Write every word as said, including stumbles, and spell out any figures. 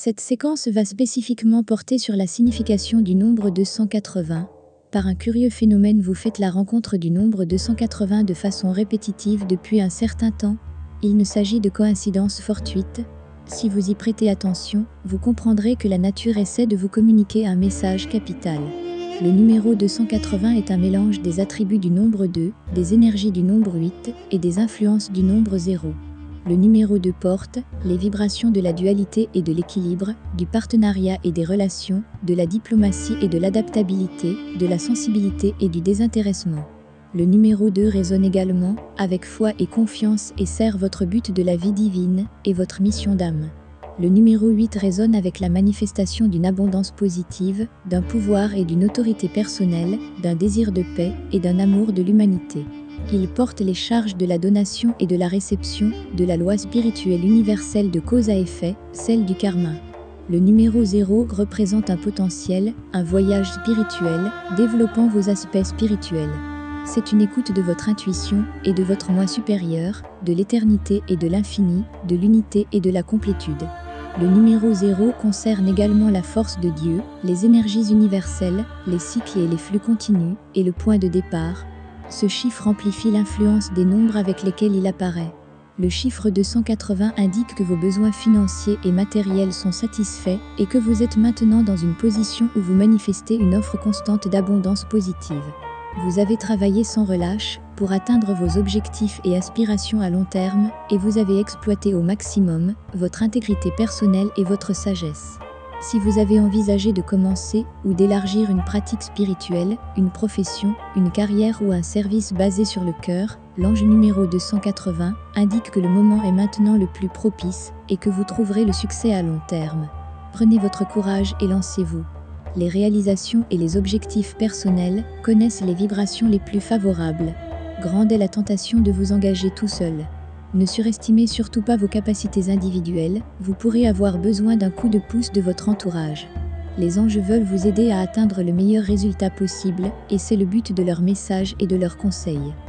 Cette séquence va spécifiquement porter sur la signification du nombre deux cent quatre-vingts. Par un curieux phénomène, vous faites la rencontre du nombre deux cent quatre-vingts de façon répétitive depuis un certain temps. Il ne s'agit de coïncidences fortuites. Si vous y prêtez attention, vous comprendrez que la nature essaie de vous communiquer un message capital. Le numéro deux cent quatre-vingts est un mélange des attributs du nombre deux, des énergies du nombre huit et des influences du nombre zéro. Le numéro deux porte les vibrations de la dualité et de l'équilibre, du partenariat et des relations, de la diplomatie et de l'adaptabilité, de la sensibilité et du désintéressement. Le numéro deux résonne également avec foi et confiance et sert votre but de la vie divine et votre mission d'âme. Le numéro huit résonne avec la manifestation d'une abondance positive, d'un pouvoir et d'une autorité personnelle, d'un désir de paix et d'un amour de l'humanité. Il porte les charges de la donation et de la réception, de la loi spirituelle universelle de cause à effet, celle du karma. Le numéro zéro représente un potentiel, un voyage spirituel, développant vos aspects spirituels. C'est une écoute de votre intuition et de votre moi supérieur, de l'éternité et de l'infini, de l'unité et de la complétude. Le numéro zéro concerne également la force de Dieu, les énergies universelles, les cycles et les flux continus, et le point de départ. Ce chiffre amplifie l'influence des nombres avec lesquels il apparaît. Le chiffre deux cent quatre-vingts indique que vos besoins financiers et matériels sont satisfaits et que vous êtes maintenant dans une position où vous manifestez une offre constante d'abondance positive. Vous avez travaillé sans relâche pour atteindre vos objectifs et aspirations à long terme et vous avez exploité au maximum votre intégrité personnelle et votre sagesse. Si vous avez envisagé de commencer ou d'élargir une pratique spirituelle, une profession, une carrière ou un service basé sur le cœur, l'ange numéro deux cent quatre-vingts indique que le moment est maintenant le plus propice et que vous trouverez le succès à long terme. Prenez votre courage et lancez-vous. Les réalisations et les objectifs personnels connaissent les vibrations les plus favorables. Grande est la tentation de vous engager tout seul. Ne surestimez surtout pas vos capacités individuelles, vous pourrez avoir besoin d'un coup de pouce de votre entourage. Les anges veulent vous aider à atteindre le meilleur résultat possible, et c'est le but de leurs messages et de leurs conseils.